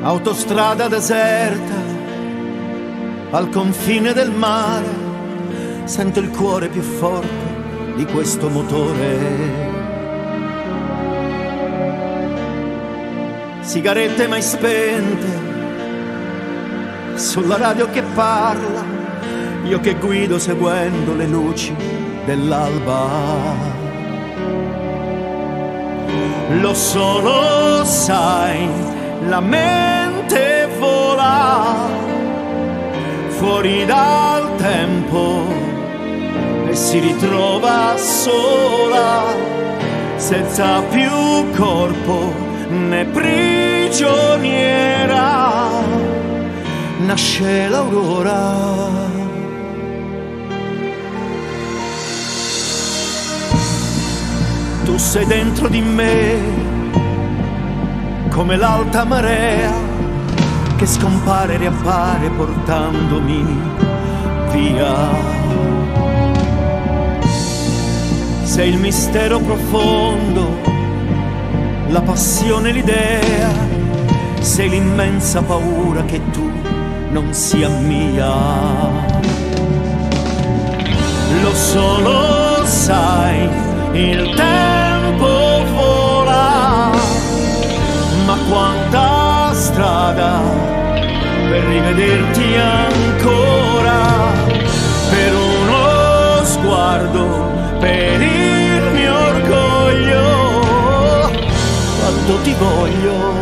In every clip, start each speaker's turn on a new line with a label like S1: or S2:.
S1: autostrada deserta, al confine del mare, sento il cuore più forte di questo motore. Sigarette mai spente, sulla radio che parla, io che guido seguendo le luci dell'alba. Lo solo sai, la mente vola fuori dal tempo e si ritrova sola, senza più corpo né prigioniera. Nasce l'aurora. Tu sei dentro di me, come l'alta marea che scompare e riappare portandomi via. Sei il mistero profondo, la passione, l'idea, sei l'immensa paura che tu non sia mia. Lo solo sai, il tempo vola, ma quanta strada per rivederti ancora, per uno sguardo, per il mio orgoglio, quanto ti voglio.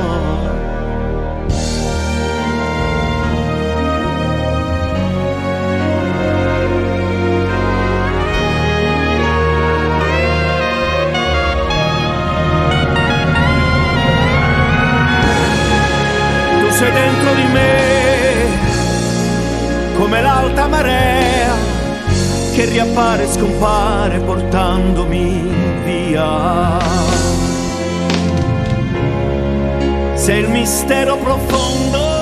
S1: Sei dentro di me, come l'alta marea che riappare e scompare portandomi via. Sei il mistero profondo